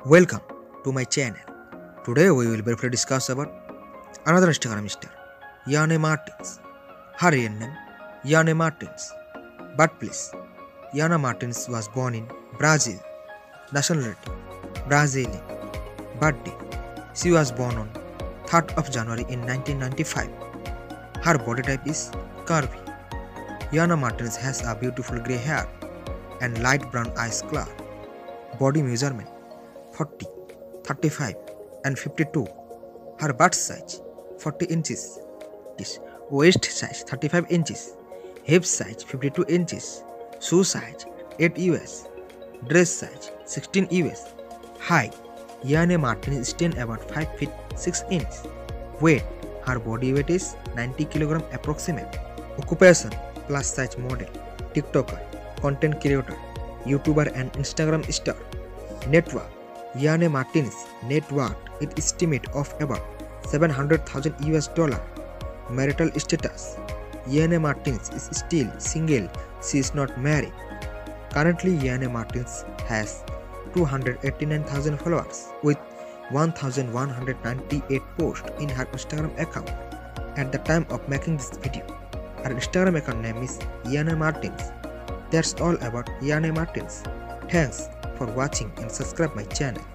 Welcome to my channel. Today we will briefly discuss about another Instagram star, Yane Martins. Her real name, Yane Martins. Birthplace, Yana Martins was born in Brazil. Nationality, Brazilian. Birthday, she was born on 3rd of January in 1995. Her body type is curvy. Yana Martins has a beautiful grey hair and light brown eyes color. Body measurement 40, 35 and 52. Her butt size 40 inches. Waist size 35 inches. Hip size 52 inches. Shoe size 8 US. Dress size 16 US. Height, Yane Martin stands about 5 feet 6 inches. Weight, her body weight is 90 kg approximate. Occupation, plus size model, TikToker, content creator, YouTuber and Instagram star. Net worth, Yane Martins net worth is estimate of about 700,000 US dollar. Marital status, Yane Martins is still single, she is not married. Currently Yane Martins has 289,000 followers with 1,198 posts in her Instagram account. At the time of making this video, her Instagram account name is Yane Martins. That's all about Yane Martins. Thanks for watching and subscribe my channel.